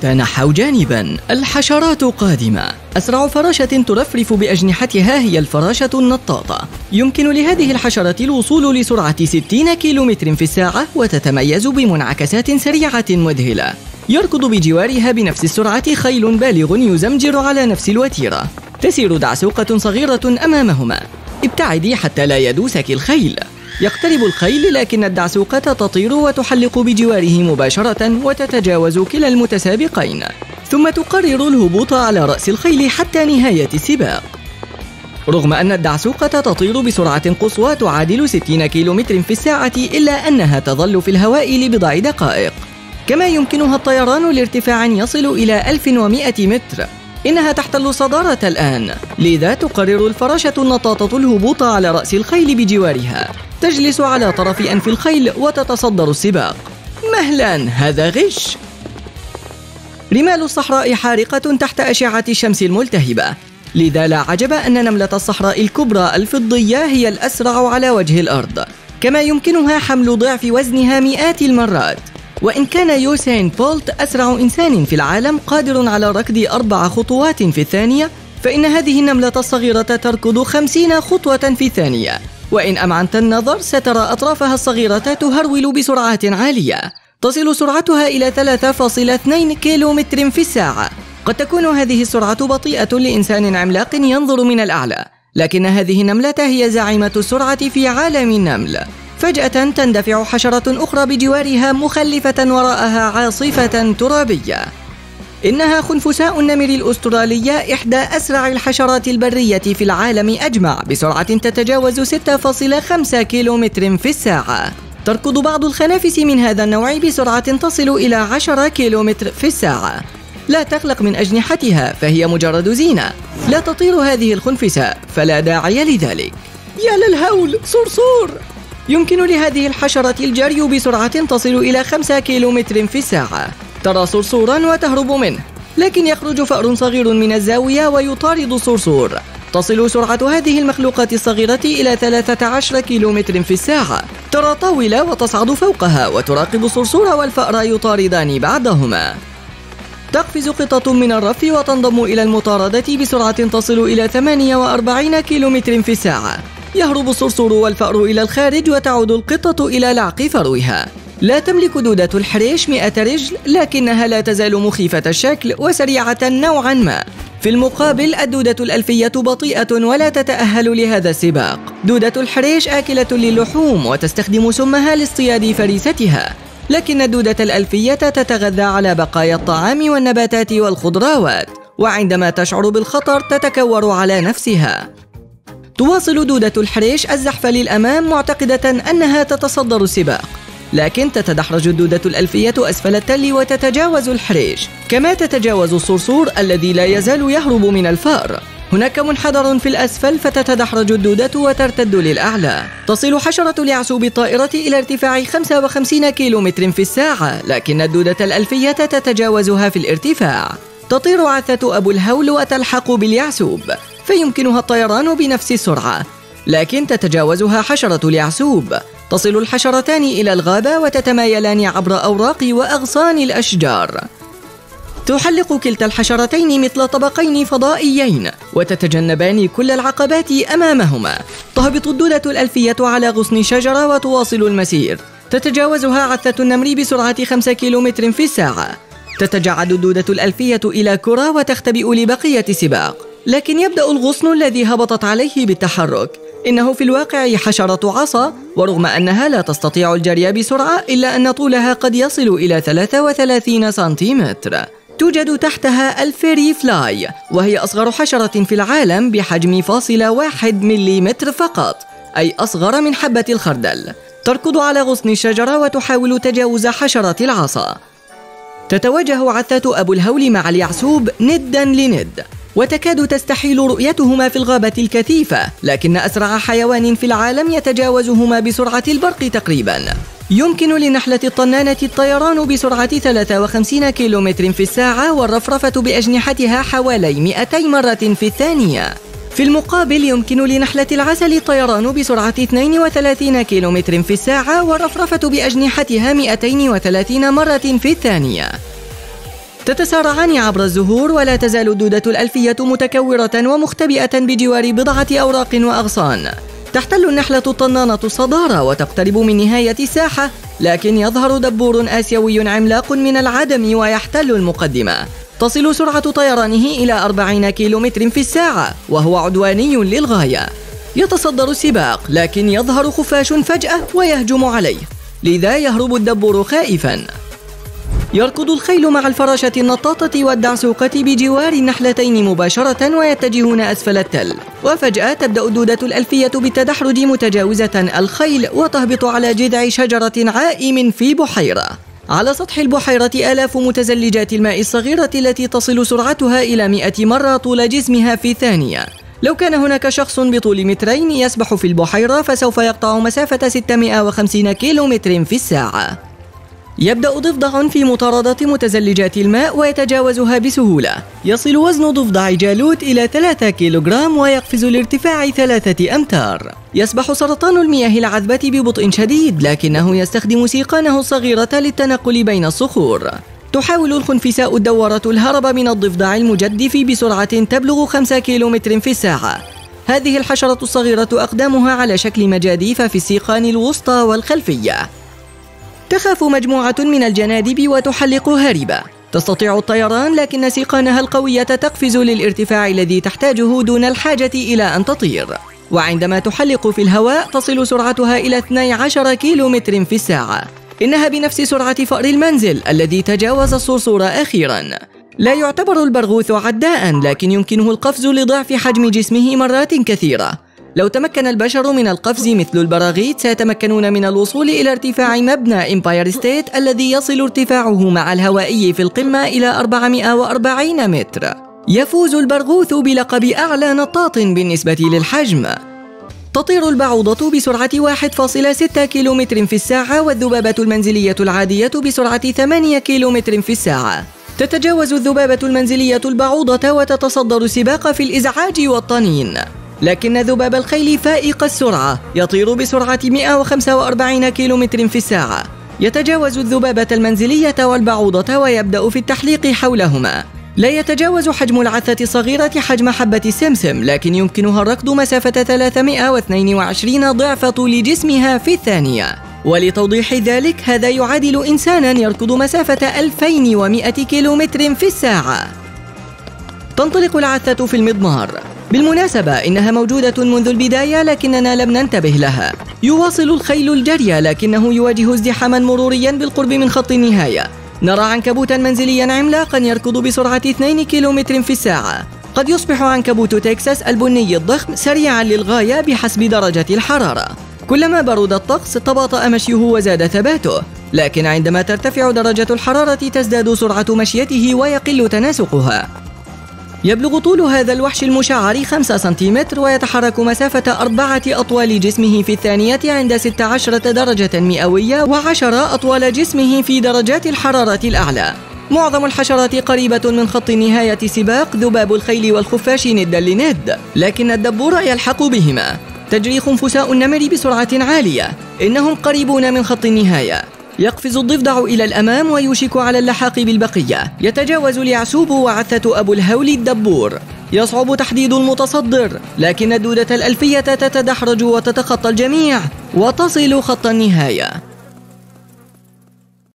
تنحوا جانبا، الحشرات قادمة. أسرع فراشة ترفرف بأجنحتها هي الفراشة النطاطة. يمكن لهذه الحشرة الوصول لسرعة 60 كيلومتر في الساعة، وتتميز بمنعكسات سريعة مذهلة. يركض بجوارها بنفس السرعة خيل بالغ يزمجر على نفس الوتيرة. تسير دعسوقة صغيرة أمامهما. ابتعدي حتى لا يدوسك الخيل. يقترب الخيل، لكن الدعسوقة تطير وتحلق بجواره مباشرة وتتجاوز كلا المتسابقين، ثم تقرر الهبوط على رأس الخيل حتى نهاية السباق. رغم أن الدعسوقة تطير بسرعة قصوى تعادل 60 كيلومتر في الساعة، إلا أنها تظل في الهواء لبضع دقائق. كما يمكنها الطيران لارتفاع يصل إلى 1100 متر. إنها تحتل الصدارة الآن، لذا تقرر الفراشة النطاطة الهبوط على رأس الخيل بجوارها. تجلس على طرف أنف الخيل وتتصدر السباق. مهلا، هذا غش. رمال الصحراء حارقة تحت أشعة الشمس الملتهبة، لذا لا عجب أن نملة الصحراء الكبرى الفضية هي الأسرع على وجه الأرض. كما يمكنها حمل ضعف وزنها مئات المرات. وإن كان يوسين بولت أسرع إنسان في العالم قادر على ركض 4 خطوات في الثانية، فإن هذه النملة الصغيرة تركض 50 خطوة في الثانية. وإن أمعنت النظر سترى أطرافها الصغيرة تهرول بسرعات عالية. تصل سرعتها إلى 3.2 كيلومتر في الساعة. قد تكون هذه السرعة بطيئة لإنسان عملاق ينظر من الأعلى، لكن هذه النملة هي زعيمة السرعة في عالم النمل. فجأة تندفع حشرة أخرى بجوارها مخلفة وراءها عاصفة ترابية. إنها خنفساء النمر الأسترالية، إحدى أسرع الحشرات البرية في العالم أجمع، بسرعة تتجاوز 6.5 كيلومتر في الساعة. تركض بعض الخنافس من هذا النوع بسرعة تصل إلى 10 كيلومتر في الساعة. لا تقلق من أجنحتها، فهي مجرد زينة. لا تطير هذه الخنفساء، فلا داعي لذلك. يا للهول، صرصور! يمكن لهذه الحشرة الجري بسرعة تصل إلى 5 كيلومتر في الساعة. ترى صرصورا وتهرب منه، لكن يخرج فأر صغير من الزاوية ويطارد الصرصور. تصل سرعة هذه المخلوقات الصغيرة إلى 13 كيلومتر في الساعة. ترى طاولة وتصعد فوقها وتراقب الصرصور والفأر يطاردان بعضهما. تقفز قطة من الرف وتنضم إلى المطاردة بسرعة تصل إلى 48 كيلومتر في الساعة. يهرب الصرصور والفأر إلى الخارج، وتعود القطة إلى لعق فروها. لا تملك دودة الحريش 100 رجل، لكنها لا تزال مخيفة الشكل وسريعة نوعا ما. في المقابل الدودة الألفية بطيئة ولا تتأهل لهذا السباق. دودة الحريش آكلة للحوم وتستخدم سمها لاصطياد فريستها، لكن الدودة الألفية تتغذى على بقايا الطعام والنباتات والخضروات، وعندما تشعر بالخطر تتكور على نفسها. تواصل دودة الحريش الزحف للأمام معتقدة أنها تتصدر السباق، لكن تتدحرج الدودة الألفية أسفل التل وتتجاوز الحريش، كما تتجاوز الصرصور الذي لا يزال يهرب من الفأر. هناك منحدر في الأسفل، فتتدحرج الدودة وترتد للأعلى. تصل حشرة اليعسوب الطائرة إلى ارتفاع 55 كيلومتر في الساعة، لكن الدودة الألفية تتجاوزها في الارتفاع. تطير عثة أبو الهول وتلحق باليعسوب، فيمكنها الطيران بنفس السرعة، لكن تتجاوزها حشرة اليعسوب. تصل الحشرتان إلى الغابة وتتمايلان عبر أوراق وأغصان الأشجار. تحلق كلتا الحشرتين مثل طبقين فضائيين، وتتجنبان كل العقبات أمامهما. تهبط الدودة الألفية على غصن شجرة وتواصل المسير. تتجاوزها عثة النمر بسرعة 5 كيلومتر في الساعة. تتجعد الدودة الألفية إلى كرة وتختبئ لبقية السباق، لكن يبدأ الغصن الذي هبطت عليه بالتحرك. إنه في الواقع حشرة عصا، ورغم أنها لا تستطيع الجري بسرعة، إلا أن طولها قد يصل إلى 33 سنتيمتر. توجد تحتها الفيري فلاي، وهي أصغر حشرة في العالم بحجم 0.1 ملم فقط، أي أصغر من حبة الخردل. تركض على غصن الشجرة وتحاول تجاوز حشرة العصا. تتواجه عثة أبو الهول مع اليعسوب نداً لند، وتكاد تستحيل رؤيتهما في الغابة الكثيفة، لكن أسرع حيوان في العالم يتجاوزهما بسرعة البرق تقريباً. يمكن لنحلة الطنانة الطيران بسرعة 53 كيلومتر في الساعة، والرفرفة بأجنحتها حوالي 200 مرة في الثانية. في المقابل يمكن لنحلة العسل الطيران بسرعة 32 كيلومتر في الساعة، والرفرفة بأجنحتها 230 مرة في الثانية. تتسارعان عبر الزهور، ولا تزال الدودة الألفية متكورة ومختبئة بجوار بضعة أوراق وأغصان. تحتل النحلة الطنانة الصدارة وتقترب من نهاية الساحة، لكن يظهر دبور آسيوي عملاق من العدم ويحتل المقدمة. تصل سرعة طيرانه إلى 40 كيلومتر في الساعة، وهو عدواني للغاية. يتصدر السباق، لكن يظهر خفاش فجأة ويهجم عليه، لذا يهرب الدبور خائفاً. يركض الخيل مع الفراشة النطاطة والدعسوقة بجوار النحلتين مباشرة ويتجهون أسفل التل، وفجأة تبدأ الدودة الألفية بالتدحرج متجاوزة الخيل وتهبط على جذع شجرة عائم في بحيرة. على سطح البحيرة آلاف متزلجات الماء الصغيرة التي تصل سرعتها إلى 100 مرة طول جسمها في ثانية. لو كان هناك شخص بطول 2 متر يسبح في البحيرة فسوف يقطع مسافة 650 كيلومتر في الساعة. يبدأ ضفدع في مطاردة متزلجات الماء ويتجاوزها بسهولة. يصل وزن ضفدع جالوت إلى 3 كيلوغرام ويقفز لارتفاع 3 أمتار. يسبح سرطان المياه العذبة ببطء شديد، لكنه يستخدم سيقانه الصغيرة للتنقل بين الصخور. تحاول الخنفساء الدوارة الهرب من الضفدع المجدف بسرعة تبلغ 5 كيلومتر في الساعة. هذه الحشرة الصغيرة أقدامها على شكل مجاديف في السيقان الوسطى والخلفية. تخاف مجموعة من الجنادب وتحلق هاربة. تستطيع الطيران، لكن سيقانها القوية تقفز للارتفاع الذي تحتاجه دون الحاجة إلى أن تطير. وعندما تحلق في الهواء تصل سرعتها إلى 12 كيلومتر في الساعة. إنها بنفس سرعة فأر المنزل الذي تجاوز الصرصور أخيراً. لا يعتبر البرغوث عداءً، لكن يمكنه القفز لضعف حجم جسمه مرات كثيرة. لو تمكن البشر من القفز مثل البراغيث سيتمكنون من الوصول إلى ارتفاع مبنى إمباير ستيت الذي يصل ارتفاعه مع الهوائي في القمة إلى 440 متر. يفوز البرغوث بلقب أعلى نطاط بالنسبة للحجم. تطير البعوضة بسرعة 1.6 كيلومتر في الساعة، والذبابة المنزلية العادية بسرعة 8 كيلومتر في الساعة. تتجاوز الذبابة المنزلية البعوضة وتتصدر السباق في الإزعاج والطنين. لكن ذباب الخيل فائق السرعة يطير بسرعة 145 كيلومتر في الساعة. يتجاوز الذبابة المنزلية والبعوضة ويبدأ في التحليق حولهما. لا يتجاوز حجم العثة الصغيرة حجم حبة السمسم، لكن يمكنها الركض مسافة 322 ضعف طول جسمها في الثانية. ولتوضيح ذلك، هذا يعادل إنسانا يركض مسافة 2100 كيلومتر في الساعة. تنطلق العثة في المضمار. بالمناسبة إنها موجودة منذ البداية لكننا لم ننتبه لها. يواصل الخيل الجري، لكنه يواجه ازدحاما مروريا بالقرب من خط النهاية. نرى عنكبوتا منزليا عملاقا يركض بسرعة 2 كيلومتر في الساعة. قد يصبح عنكبوت تكساس البني الضخم سريعا للغاية بحسب درجة الحرارة. كلما برد الطقس تباطأ مشيه وزاد ثباته، لكن عندما ترتفع درجة الحرارة تزداد سرعة مشيته ويقل تناسقها. يبلغ طول هذا الوحش المشعر 5 سنتيمتر ويتحرك مسافة 4 أطوال جسمه في الثانية عند 16 درجة مئوية و10 أطوال جسمه في درجات الحرارة الأعلى. معظم الحشرات قريبة من خط نهاية سباق ذباب الخيل والخفاش ندا لند، لكن الدبور يلحق بهما. تجري خنفساء النمر بسرعة عالية، إنهم قريبون من خط النهاية. يقفز الضفدع إلى الأمام ويوشك على اللحاق بالبقية. يتجاوز اليعسوب وعثة أبو الهول الدبور. يصعب تحديد المتصدر، لكن الدودة الألفية تتدحرج وتتخطى الجميع وتصل خط النهاية.